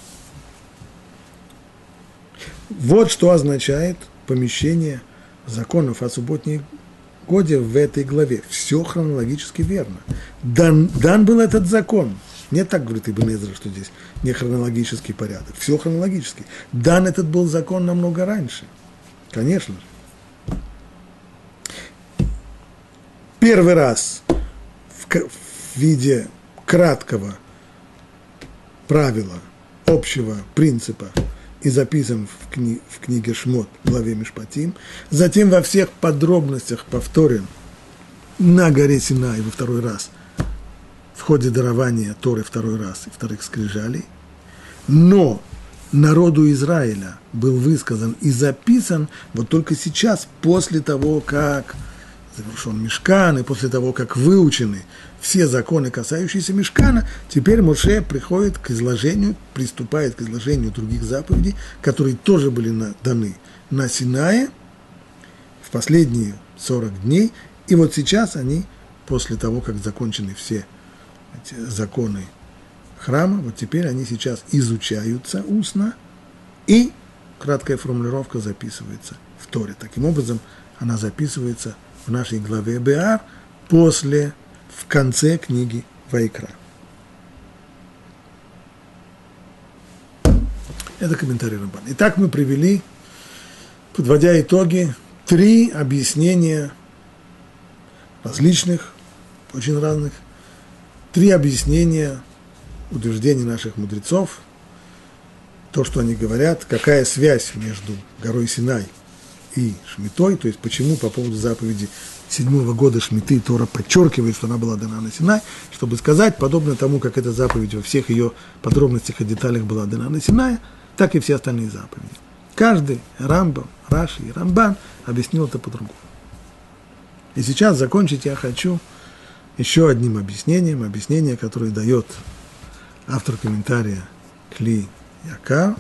Вот что означает помещение законов о субботнем годе в этой главе. Все хронологически верно. Дан был этот закон. Не так говорит Ибн Эзра, что здесь не хронологический порядок. Все хронологически. Дан этот был закон намного раньше. Конечно же. Первый раз в виде краткого правила, общего принципа и записан в книге Шмот, в главе Мишпатим, затем во всех подробностях повторен на горе Синай во второй раз, в ходе дарования Торы второй раз и вторых скрижалей, но народу Израиля был высказан и записан вот только сейчас, после того, как завершен мишкан, и после того, как выучены все законы, касающиеся мишкана, теперь Моше приходит к изложению, приступает к изложению других заповедей, которые тоже были даны на Синае в последние 40 дней, и вот сейчас они после того, как закончены все эти законы храма, вот теперь они сейчас изучаются устно, и краткая формулировка записывается в Торе. Таким образом, она записывается в нашей главе Беар в конце книги Вайкра. Это комментарий Рамбана. Итак, мы привели, подводя итоги, 3 объяснения различных, очень разных, 3 объяснения утверждений наших мудрецов, то, что они говорят, какая связь между горой Синай и Шмитой, то есть почему по поводу заповеди 7-го года Шмиты Тора подчеркивает, что она была дана на Синай, чтобы сказать, подобно тому, как эта заповедь во всех ее подробностях и деталях была дана на Синай, так и все остальные заповеди. Каждый Рамбам, Раши и Рамбан объяснил это по-другому. И сейчас закончить я хочу еще одним объяснением, объяснение, которое дает автор комментария Кли Якар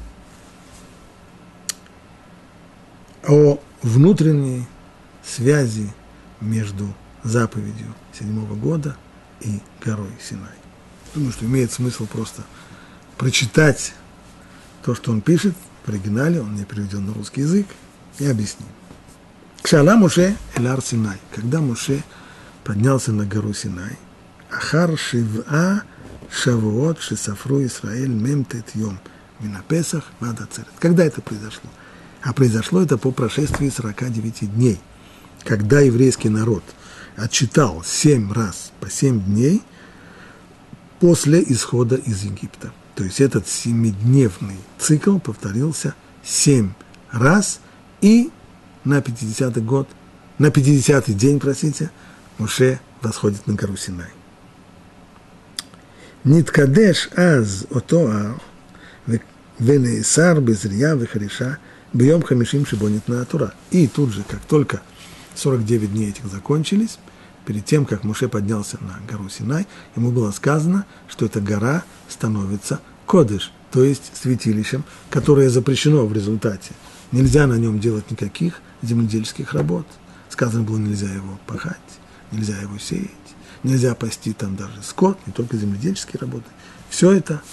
о внутренней связи между заповедью 7-го года и горой Синай. Думаю, что имеет смысл просто прочитать то, что он пишет в оригинале, он не переведен на русский язык, и объясним. Кшала Моше эль-ар Синай, когда Моше поднялся на гору Синай, ахар шив'a шавуот шесафру Исраэль мемтет йом минапесах вад ацерет. Когда это произошло? А произошло это по прошествии 49 дней, когда еврейский народ отчитал 7 раз по 7 дней после исхода из Египта. То есть этот 7-дневный цикл повторился 7 раз, и на 50-й год, на 50-й день, Моше восходит на гору Синай. Ниткадеш аз отоар венеисар безрия вехариша бьем хамишим шибонит на Тура. И тут же, как только 49 дней этих закончились, перед тем, как Моше поднялся на гору Синай, ему было сказано, что эта гора становится кодеш, то есть святилищем, которое запрещено в результате. Нельзя на нем делать никаких земледельческих работ. Сказано было, нельзя его пахать, нельзя его сеять, нельзя пасти там даже скот, не только земледельческие работы. Все это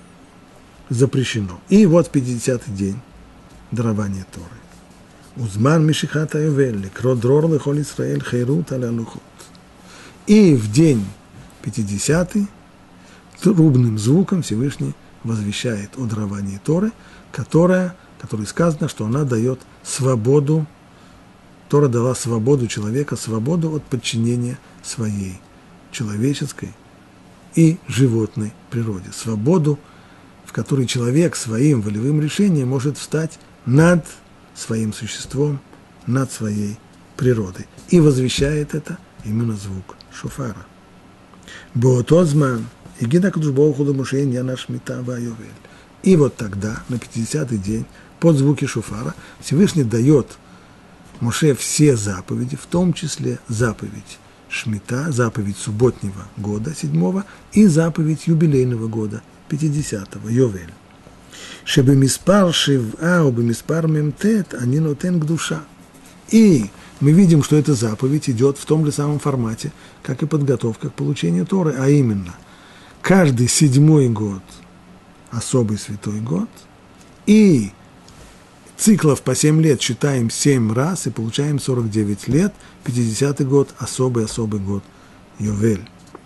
запрещено. И вот 50-й день дарования Торы. Узман мишихат аювель, крот дрор лехол Исраэль хейрут аля лухот. И в день 50-й трубным звуком Всевышний возвещает о даровании Торы, которой сказано, что она дает свободу, Тора дала свободу человека, свободу от подчинения своей человеческой и животной природе. Свободу, в которой человек своим волевым решением может встать над своим существом, над своей природой. И возвещает это именно звук шофара. Боотозман игида кадушбоуху ламуше иньяна шмита вайовель. И вот тогда, на 50-й день, под звуки шофара, Всевышний дает Моше все заповеди, в том числе заповедь Шмита, заповедь субботнего года, 7-го, и заповедь юбилейного года, 50-го, Йовель. Шебе миспар шив'a у бемиспар мемтет они нотен к душа. И мы видим, что эта заповедь идет в том же самом формате, как и подготовка к получению Торы, а именно, каждый 7-й год особый святой год, и циклов по 7 лет считаем 7 раз и получаем 49 лет, 50-й год, особый год, Йовель.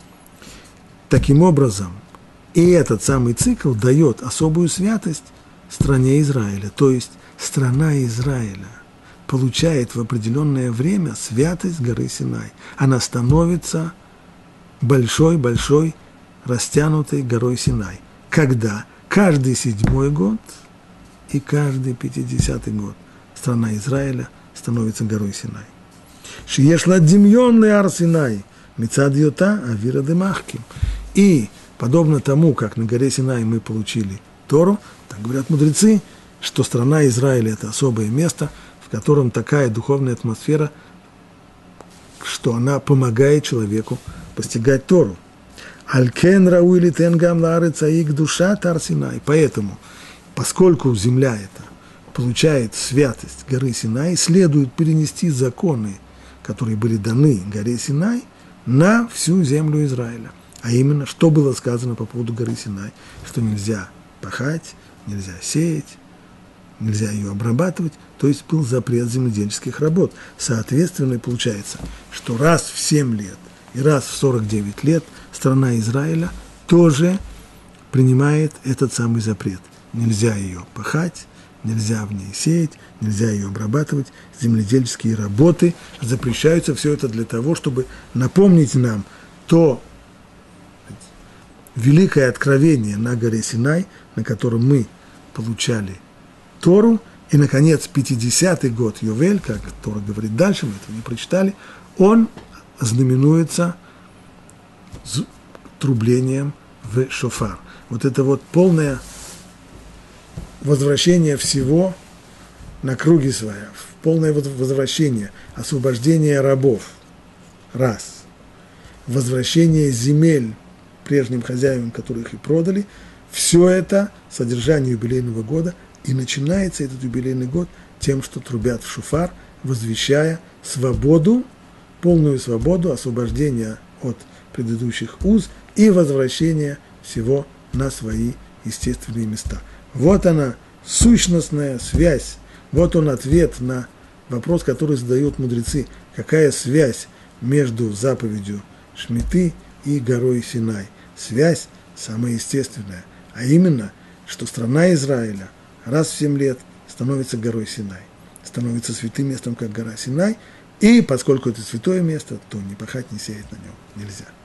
Таким образом, и этот самый цикл дает особую святость стране Израиля, то есть страна Израиля получает в определенное время святость горы Синай. Она становится большой, растянутой горой Синай. Когда каждый 7-й год и каждый 50-й год страна Израиля становится горой Синай. Шиешла демьонный ар Синай, мицад йота авира демахким. И подобно тому, как на горе Синай мы получили Тору, так говорят мудрецы, что страна Израиля – это особое место, в котором такая духовная атмосфера, что она помогает человеку постигать Тору. Алькен рауили тенгам лаарец аик душа тар Синай. Поэтому, поскольку земля эта получает святость горы Синай, следует перенести законы, которые были даны горе Синай, на всю землю Израиля. А именно, что было сказано по поводу горы Синай, что нельзя пахать, нельзя сеять, нельзя ее обрабатывать, то есть был запрет земледельческих работ. Соответственно, получается, что раз в 7 лет и раз в 49 лет страна Израиля тоже принимает этот самый запрет. Нельзя ее пахать, нельзя в ней сеять, нельзя ее обрабатывать, земледельческие работы запрещаются. Все это для того, чтобы напомнить нам то великое откровение на горе Синай, на котором мы получали Тору, и, наконец, 50-й год Йовель, как Тора говорит дальше, мы этого не прочитали, он знаменуется трублением в шофар. Вот это вот полное возвращение всего на круги своя, полное возвращение, освобождение рабов, раз, возвращение земель прежним хозяевам, которых и продали, все это содержание юбилейного года, и начинается этот юбилейный год тем, что трубят в шофар, возвещая свободу, полную свободу, освобождение от предыдущих уз и возвращение всего на свои естественные места. Вот она, сущностная связь, вот он ответ на вопрос, который задают мудрецы, какая связь между заповедью Шмиты и горой Синай. Связь самая естественная, а именно, что страна Израиля раз в 7 лет становится горой Синай, становится святым местом, как гора Синай, и поскольку это святое место, то ни пахать, ни сеять на нем нельзя.